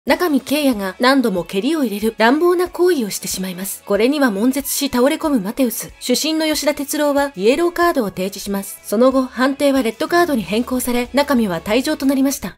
中見圭也が何度も蹴りを入れる乱暴な行為をしてしまいます。これには悶絶し倒れ込むマテウス。主審の吉田哲郎はイエローカードを提示します。その後、判定はレッドカードに変更され、中見は退場となりました。